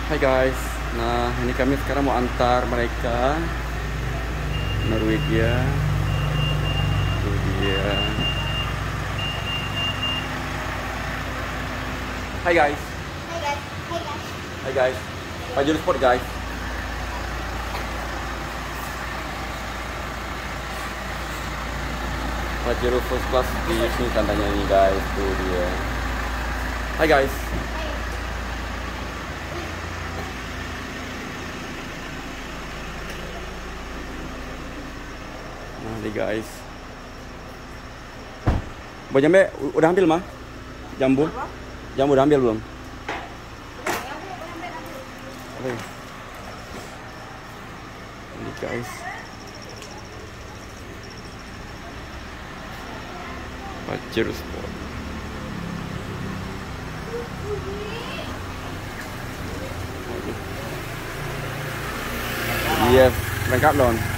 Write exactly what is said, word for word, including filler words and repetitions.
Hai guys. Nah, ini kami sekarang mau antar mereka Norwegia. Itu dia. Hai guys. Hai guys. Hai guys. Hai guys. Pajero Sport guys. Pajero first class di sini tandanya ini guys. Itu dia. Hai guys. Nah, nih guys. Bawa jambe udah ambil mah? Jambu? Jambu udah ambil belum? Oke. Ini guys. Pajero Sport. Yes, lengkap Lon.